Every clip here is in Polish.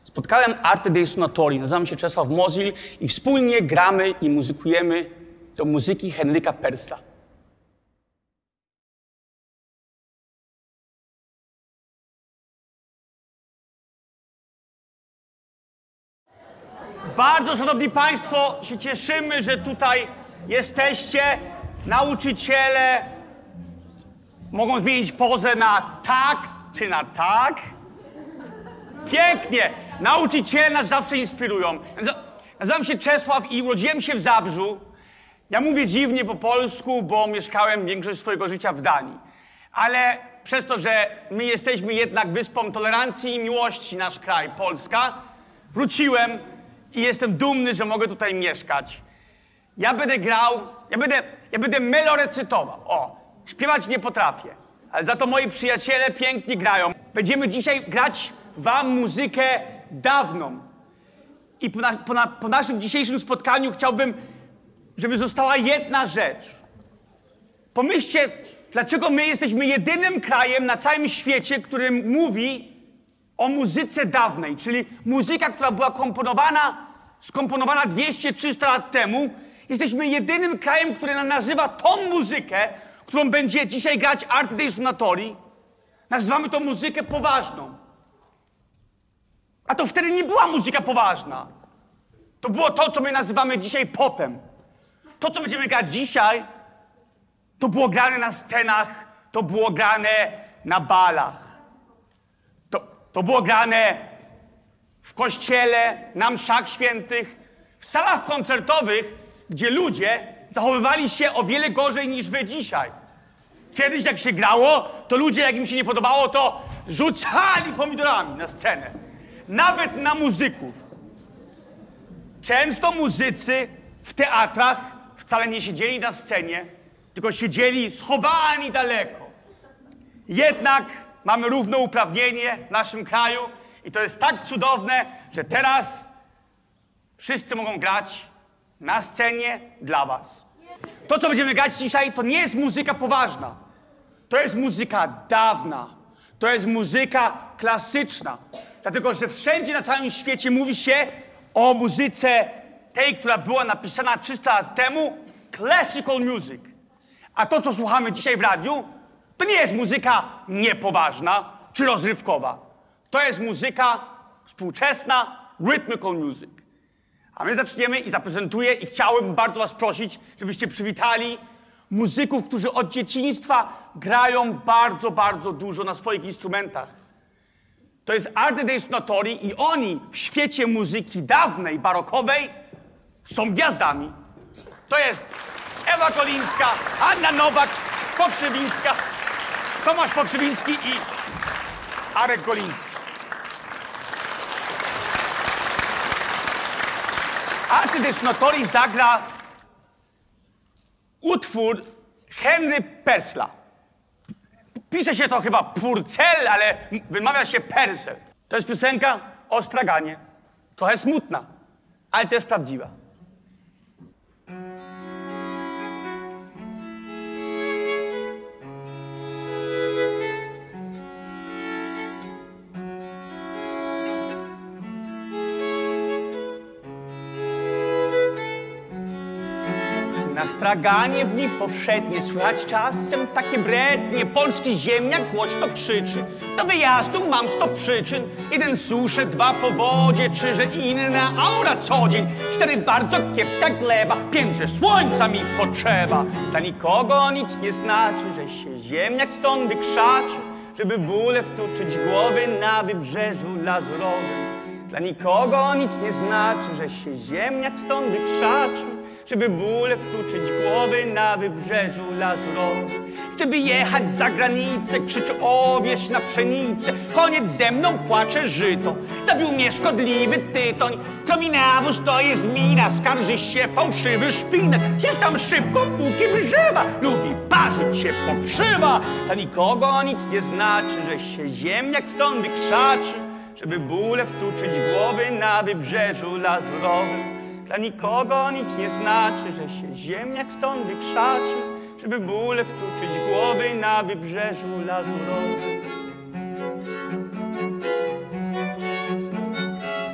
Spotkałem Arte dei Suonatori, nazywam się Czesław Mozil i wspólnie gramy i muzykujemy do muzyki Henryka Purcella. Bardzo, szanowni państwo, się cieszymy, że tutaj jesteście. Nauczyciele mogą zmienić pozę na tak czy na tak. Pięknie! Nauczyciele nas zawsze inspirują. Nazywam się Czesław i urodziłem się w Zabrzu. Ja mówię dziwnie po polsku, bo mieszkałem większość swojego życia w Danii. Ale przez to, że my jesteśmy jednak wyspą tolerancji i miłości, nasz kraj, Polska, wróciłem i jestem dumny, że mogę tutaj mieszkać. Ja będę grał, ja będę melorecytował. O, śpiewać nie potrafię, ale za to moi przyjaciele pięknie grają. Będziemy dzisiaj grać wam muzykę dawną. I po naszym dzisiejszym spotkaniu chciałbym, żeby została jedna rzecz. Pomyślcie, dlaczego my jesteśmy jedynym krajem na całym świecie, który mówi o muzyce dawnej, czyli muzyka, która była skomponowana 200-300 lat temu. Jesteśmy jedynym krajem, który nazywa tą muzykę, którą będzie dzisiaj grać Arte dei Suonatori. Nazywamy to muzykę poważną. A to wtedy nie była muzyka poważna. To było to, co my nazywamy dzisiaj popem. To, co będziemy grać dzisiaj, to było grane na scenach, to było grane na balach. To było grane w kościele, na mszach świętych, w salach koncertowych, gdzie ludzie zachowywali się o wiele gorzej niż wy dzisiaj. Kiedyś, jak się grało, to ludzie, jak im się nie podobało, to rzucali pomidorami na scenę. Nawet na muzyków. Często muzycy w teatrach wcale nie siedzieli na scenie, tylko siedzieli schowani daleko. Jednak mamy równouprawnienie w naszym kraju i to jest tak cudowne, że teraz wszyscy mogą grać na scenie dla was. To, co będziemy grać dzisiaj, to nie jest muzyka poważna. To jest muzyka dawna. To jest muzyka klasyczna. Dlatego, że wszędzie na całym świecie mówi się o muzyce tej, która była napisana 300 lat temu, classical music. A to, co słuchamy dzisiaj w radiu, to nie jest muzyka niepoważna czy rozrywkowa. To jest muzyka współczesna, rhythmical music. A my zaczniemy i zaprezentuję i chciałbym bardzo was prosić, żebyście przywitali muzyków, którzy od dzieciństwa grają bardzo, bardzo dużo na swoich instrumentach. To jest Arte dei Suonatori i oni w świecie muzyki dawnej, barokowej są gwiazdami. To jest Ewa Kolińska, Anna Nowak-Pokrzywińska, Tomasz Pokrzywiński i Arek Goliński. Arte dei Suonatori zagra utwór Henry Purcella. Pisze się to chyba Purcell, ale wymawia się Purcell. To jest piosenka o straganie. Trochę smutna, ale też prawdziwa. Na straganie w dni powszednie słychać czasem takie brednie. Polski ziemniak głośno krzyczy. Do wyjazdu mam 100 przyczyn. 1 susze, 2 powodzie, 3, że inna aura co dzień. 4 bardzo kiepska gleba, 5, że słońca mi potrzeba. Dla nikogo nic nie znaczy, że się ziemniak stąd wykrzaczy, żeby bóle wtuczyć głowy na wybrzeżu lazurowym. Dla nikogo nic nie znaczy, że się ziemniak stąd wykrzaczy, żeby bóle wtuczyć głowy na wybrzeżu lazurowym. Chcę wyjechać za granicę, krzyczy owieś na pszenicę. Koniec ze mną, płacze żyto, zabił mnie szkodliwy tytoń. Kromi nawóz to jest mina, skarży się fałszywy szpinak. Jest tam szybko, póki żywa, lubi parzyć się pokrzywa. Dla nikogo nic nie znaczy, że się ziemniak stąd wykrzaczy, żeby bóle wtuczyć głowy na wybrzeżu lazurowym. Dla nikogo nic nie znaczy, że się ziemniak stąd wykrzaczy, żeby bóle wtuczyć głowy na wybrzeżu lazurowym.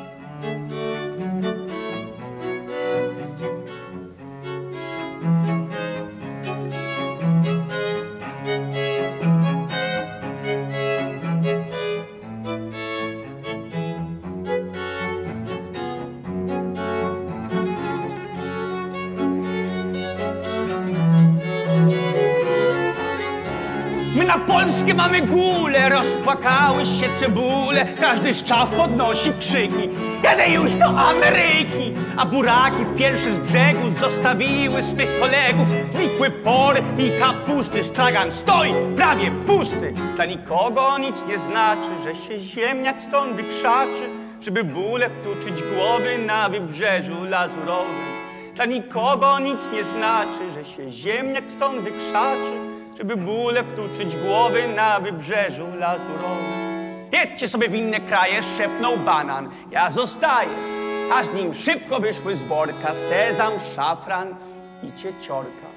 Na polskie mamy gule, rozpłakały się cebule, każdy szczaw podnosi krzyki. Jadę już do Ameryki, a buraki pierwsze z brzegu zostawiły swych kolegów. Znikły pory i kapusty, stragan stoi prawie pusty. Dla nikogo nic nie znaczy, że się ziemniak stąd wykrzaczy, żeby bóle wtuczyć głowy na wybrzeżu lazurowym. Dla nikogo nic nie znaczy, że się ziemniak stąd wykrzaczy, żeby bóle wtuczyć głowy na wybrzeżu lazurowym. Jedźcie sobie w inne kraje, szepnął banan, ja zostaję. A z nim szybko wyszły z worka sezam, szafran i cieciorka.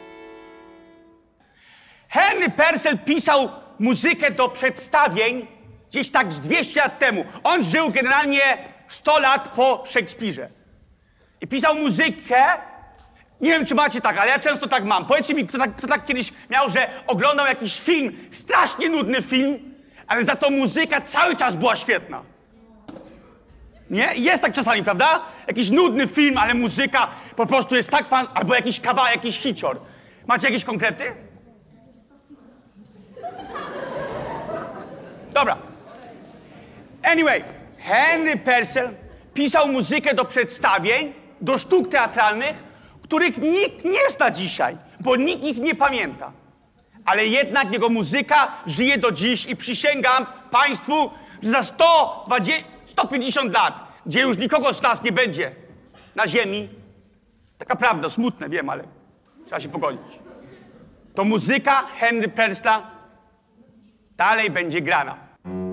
Henry Purcell pisał muzykę do przedstawień gdzieś tak z 200 lat temu. On żył generalnie 100 lat po Szekspirze. I pisał muzykę. Nie wiem, czy macie tak, ale ja często tak mam. Powiedzcie mi, kto tak kiedyś miał, że oglądał jakiś film, strasznie nudny film, ale za to muzyka cały czas była świetna. Nie? Jest tak czasami, prawda? Jakiś nudny film, ale muzyka po prostu jest tak fan, albo jakiś kawałek, jakiś hicior. Macie jakieś konkrety? Dobra. Anyway, Henry Purcell pisał muzykę do przedstawień, do sztuk teatralnych, których nikt nie zna dzisiaj, bo nikt ich nie pamięta. Ale jednak jego muzyka żyje do dziś i przysięgam państwu, że za 150 lat, gdzie już nikogo z nas nie będzie na ziemi, taka prawda, smutne, wiem, ale trzeba się pogodzić, to muzyka Henry Purcella dalej będzie grana.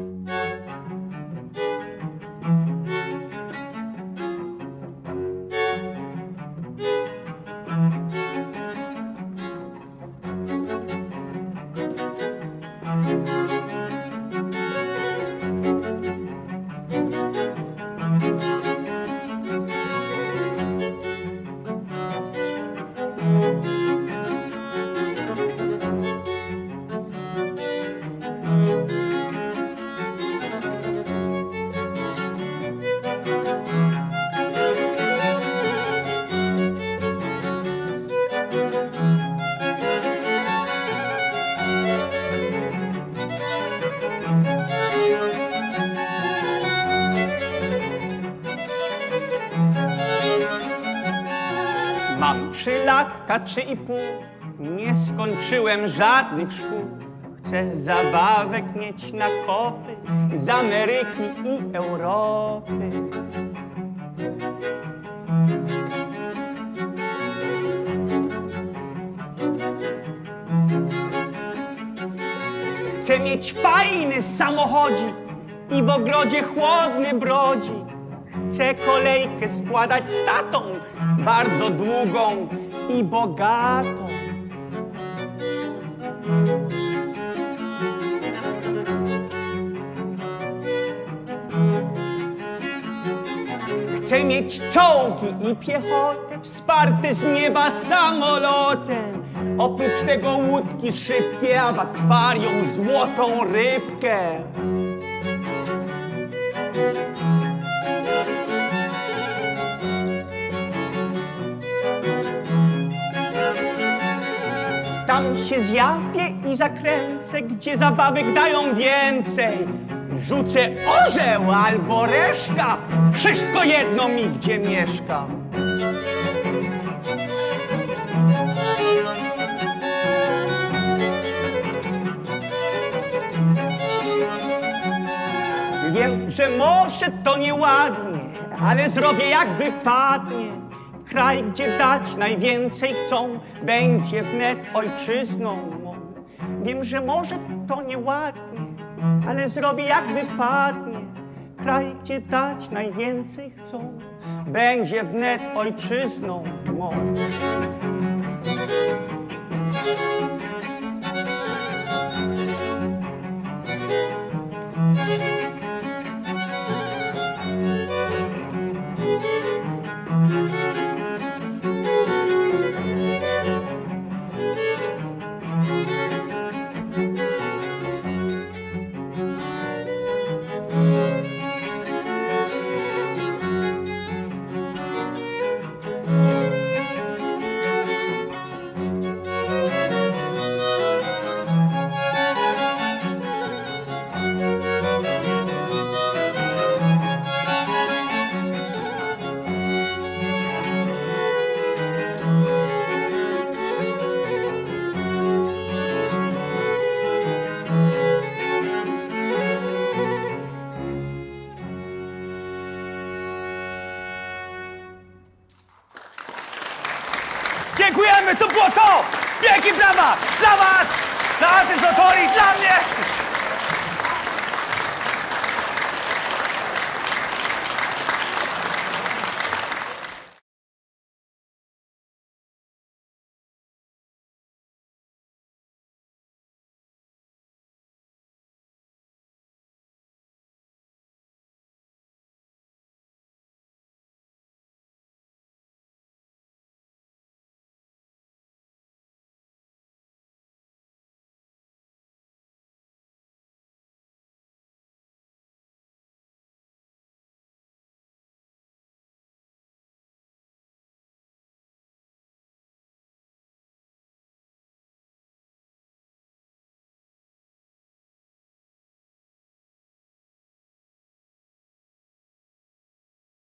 Mam 3 latka, 3,5, nie skończyłem żadnych szkół. Chcę zabawek mieć na kopy z Ameryki i Europy. Chcę mieć fajny samochodzik i w ogrodzie chłodny brodzik. Chcę kolejkę składać z tatą, bardzo długą i bogatą. Chcę mieć czołgi i piechotę, wsparte z nieba samolotem. Oprócz tego łódki szybkie, a w akwarium złotą rybkę. Tam się zjawię i zakręcę, gdzie zabawek dają więcej. Rzucę orzeł albo reszka, wszystko jedno mi, gdzie mieszkam. Wiem, że może to nieładnie, ale zrobię jak wypadnie. Kraj, gdzie dać najwięcej chcą, będzie wnet ojczyzną mą. Wiem, że może to nieładnie, ale zrobię jak wypadnie. Kraj, gdzie dać najwięcej chcą, będzie wnet ojczyzną mą. Dziękujemy, to było to! Wielkie brawa! Dla was! Dla Artes Autori, dla mnie!